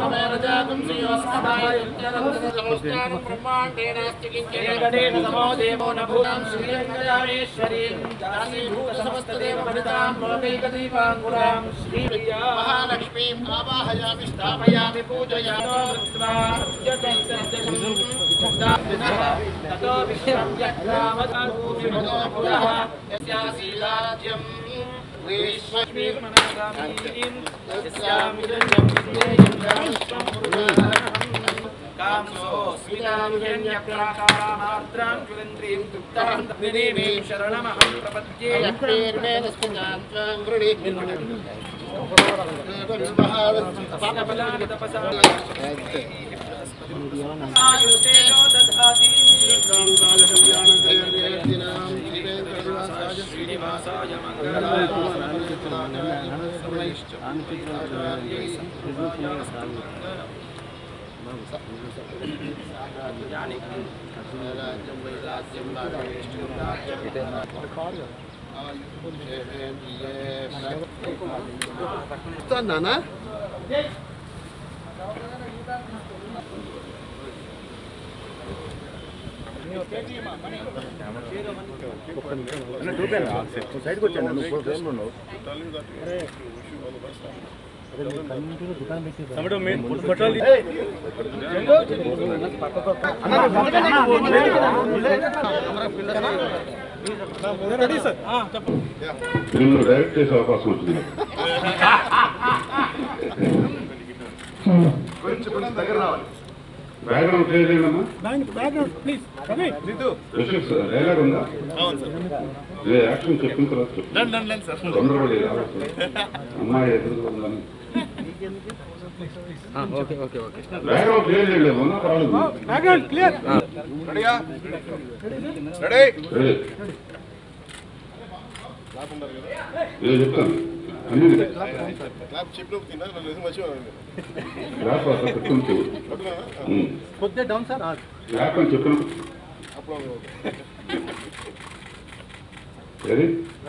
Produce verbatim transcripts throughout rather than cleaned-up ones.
महालक्ष्मी आवाहयामि स्थापयामि पूजयामि ततो विश्वम्यक्रामदाभूमिमनोपुरः यस्यासीलाद्यम् विश्वश्मीर्मनगामीम् यस्यामिदन्यं विद्येयं राष्ट्रं पुराणम् कामसो स्मितामिजन्यप्राकारामार्द्रां ज्वलन्त्रीं दुग्धां तद्विनीमीं शरणमहं प्रपद्ये यत्पेर्मेदस्मितां वृणि पापबलानि तपसा आयुतेनो दधाति श्रीनिवासाय मङ्गलाय నానా సైడ్కి వచ్చాను నువ్వు డైరెక్ట్ చేసే అవకాశం వచ్చింది బ్యాక్గ్రౌండ్ క్లియర్ చేయండమ్మా డైలాగ్ ఉందా యాక్షన్ చెప్పిన తర్వాత తొందరపడి అమ్మాయి ఎదురుగా ఉందని బ్యాక్గ్రౌండ్ క్లియర్ చేయలేము బ్యాక్గ్రౌండ్ క్లియర్ చెప్తాను అన్ని కొద్దిగా డౌన్ సార్ ల్యాప్ అని చెప్పాను సరే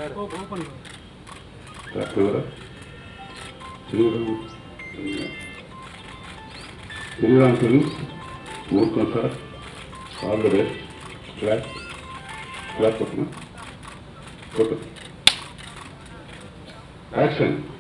శ్రీరామ్ ఫిలిమ్స్ ముహూర్తం sir all the best class class కొట్టిన కొట్టు యాక్షన్